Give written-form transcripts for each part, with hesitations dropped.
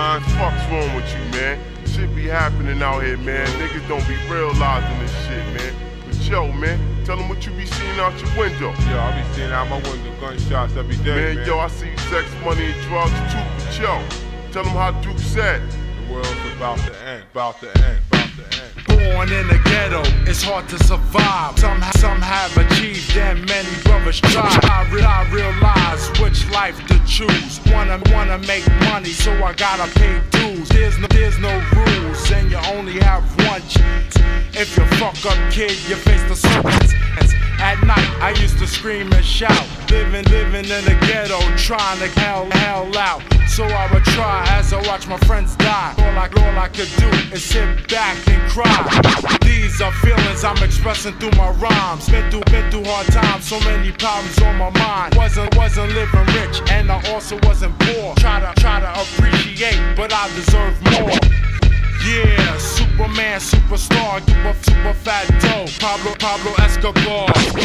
man. Fuck's wrong with you, man? Shit be happening out here, man. Niggas don't be realizing this shit, man. But yo, man, tell them what you be seeing out your window. Yo, I be seeing out my window gunshots every day, man. Yo, I see sex, money, and drugs too. But yo, tell them how Duke said. The world's about to end, about to end, about to end. Born in the ghetto, it's hard to survive. Some have achieved and many brothers try. I realize which life to choose. Wanna make money, so I gotta pay dues. There's no rules, and you only have one chance. If you fuck up, kid, you face the circumstance. At night, I used to scream and shout, living in the ghetto, trying to hell out. So I would try as I watch my friends die. All I could do is sit back and cry. These are feelings I'm expressing through my rhymes. Been through hard times, so many problems on my mind. Wasn't living rich, and I also wasn't poor. Try to appreciate, but I deserve more. Yeah, Superman, superstar, super fat dough. Pablo Escobar.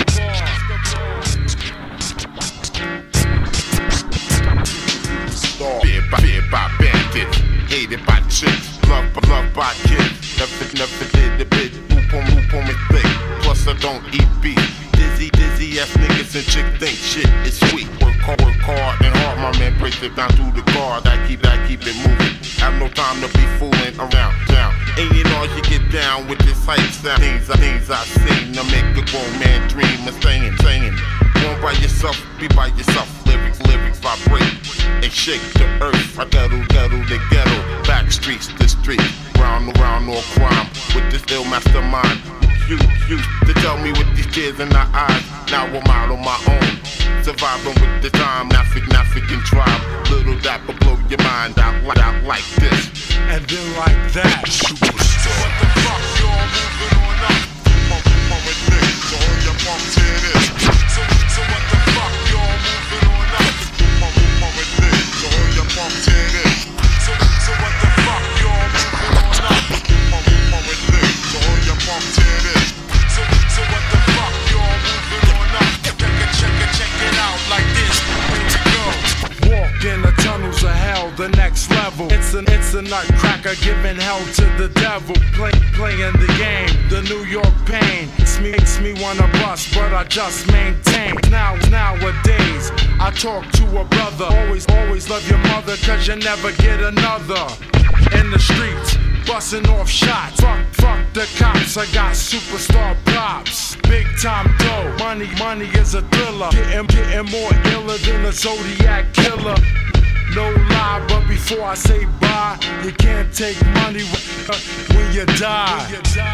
Feared by bandits, hated by chicks, loved by kids. Never did the bit. Whoop on me thick. Plus I don't eat beef. Dizzy ass niggas and chicks think shit is sweet. Work hard and hard, my man breaks it down through the guard. I keep it moving. Have no time to be fooling around town. And you know you get down with this hype sound. Things I seen to make a grown man dream of saying. Going by yourself, be by yourself. Lyrics vibrate and shake the earth. I ghetto the ghetto, back streets the street, round all crime with this ill mastermind. You to tell me with these tears in our eyes. Now I'm out on my own, surviving with the time. African tribe, little dapper blow your mind out like this, and then like that. Superstar. What the fuck, y'all moving on up? Pump it thick, so all your pumps hear this. So what the fuck, y'all moving on up? Pump it thick, so all your pumps hear this. So what the fuck, y'all moving on up? Pump it thick, so all your pumps hear this. So what the fuck, y'all moving on up? Check it out like this. Here we go. Walk in the tunnels of hell, the next level. It's a nutcracker giving hell to the devil. Playing the game, the New York pain. Makes me wanna bust, but I just maintain. Nowadays, I talk to a brother. Always love your mother, cause you never get another. In the streets, busting off shots. Fuck the cops, I got superstar props. Big time dough, money is a thriller. Getting more iller than a Zodiac killer. No lie, but before I say bye, you can't take money when you die.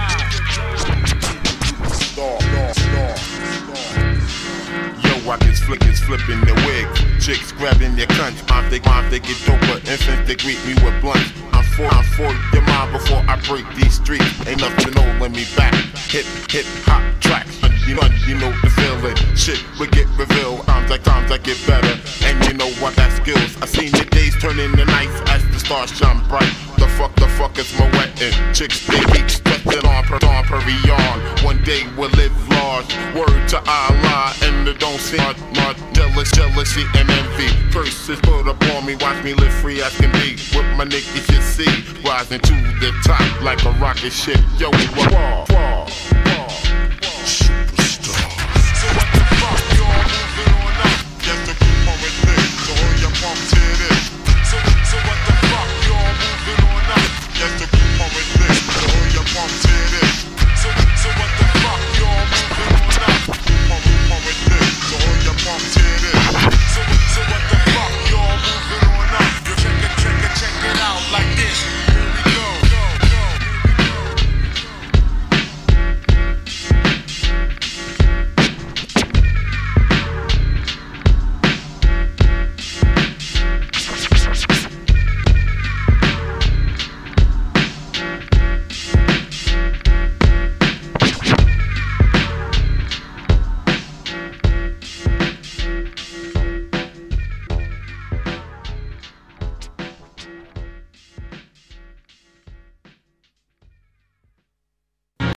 Yo, I just flipping the wig. Chicks grabbing your cunts. Moms they get doper. Infants they greet me with blunts. I'm for your mind before I break these streets. Ain't nothing holding me back. Hip hop tracks. You know the feeling. Shit will get revealed. Times I get better. And you know what that skills. I seen the days turn into nights as the stars shine bright. The fuck is my wetting. Chicks they each sweating on Perignon. One day we'll live large. Word to Allah and the don't see much jealousy and envy. Curses put upon me, watch me live free as can be. What my niggas you see, rising to the top like a rocket ship. Yo, wall.